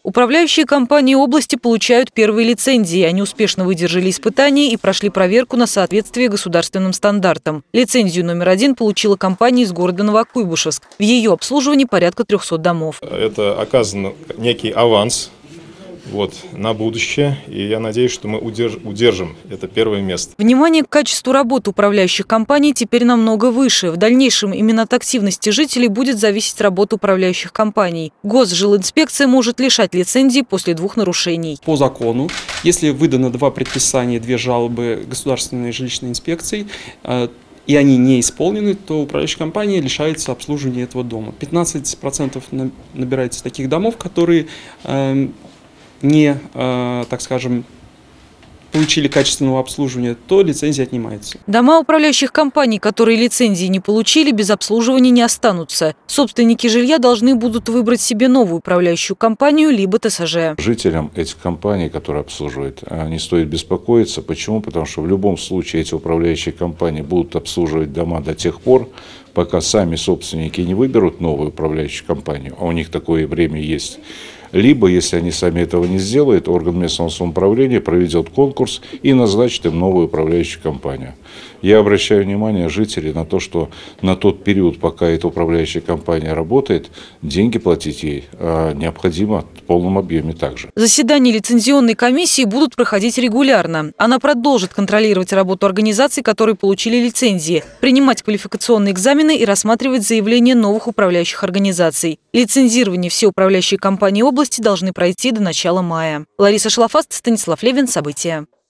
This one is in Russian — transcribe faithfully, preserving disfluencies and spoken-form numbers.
Управляющие компании области получают первые лицензии. Они успешно выдержали испытания и прошли проверку на соответствие государственным стандартам. Лицензию номер один получила компания из города Новокуйбышевск. В ее обслуживании порядка трёхсот домов. Это оказан некий аванс вот, на будущее, и я надеюсь, что мы удерж, удержим это первое место. Внимание к качеству работы управляющих компаний теперь намного выше. В дальнейшем именно от активности жителей будет зависеть работа управляющих компаний. Госжилинспекция может лишать лицензии после двух нарушений. По закону, если выдано два предписания, две жалобы государственной жилищной инспекции, и они не исполнены, то управляющая компания лишается обслуживания этого дома. пятнадцать процентов набирается таких домов, которые э, не, э, так скажем, получили качественного обслуживания, то лицензия отнимается. Дома управляющих компаний, которые лицензии не получили, без обслуживания не останутся. Собственники жилья должны будут выбрать себе новую управляющую компанию, либо ТСЖ. Жителям этих компаний, которые обслуживают, не стоит беспокоиться. Почему? Потому что в любом случае эти управляющие компании будут обслуживать дома до тех пор, пока сами собственники не выберут новую управляющую компанию, а у них такое время есть. Либо, если они сами этого не сделают, орган местного самоуправления проведет конкурс и назначит им новую управляющую компанию. Я обращаю внимание жителей на то, что на тот период, пока эта управляющая компания работает, деньги платить ей а необходимо в полном объеме также. Заседания лицензионной комиссии будут проходить регулярно. Она продолжит контролировать работу организаций, которые получили лицензии, принимать квалификационные экзамены и рассматривать заявления новых управляющих организаций. Лицензирование все управляющие компании области должны пройти до начала мая. Лариса Шлафаст, Станислав Левин. События.